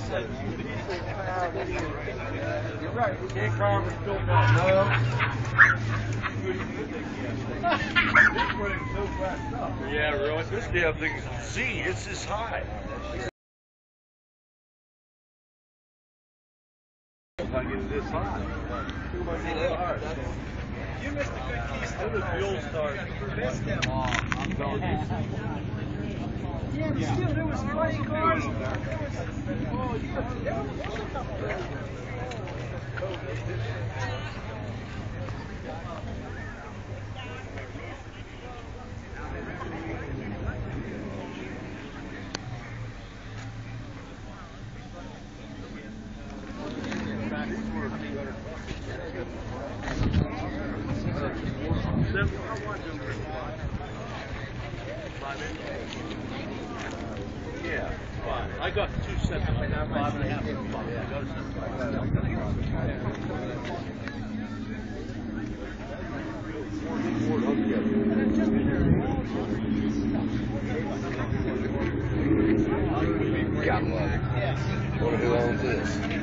You're right. Can't climb the still not. No. Yeah, really. This damn thing's Z. It's this high. If I get this high, you missed a good piece. How does fuel start? You missed him. Yeah, but still, there was 20 cars. Yeah, fine. I got 2 sets of 5.5. God love it. Wonder who owns this.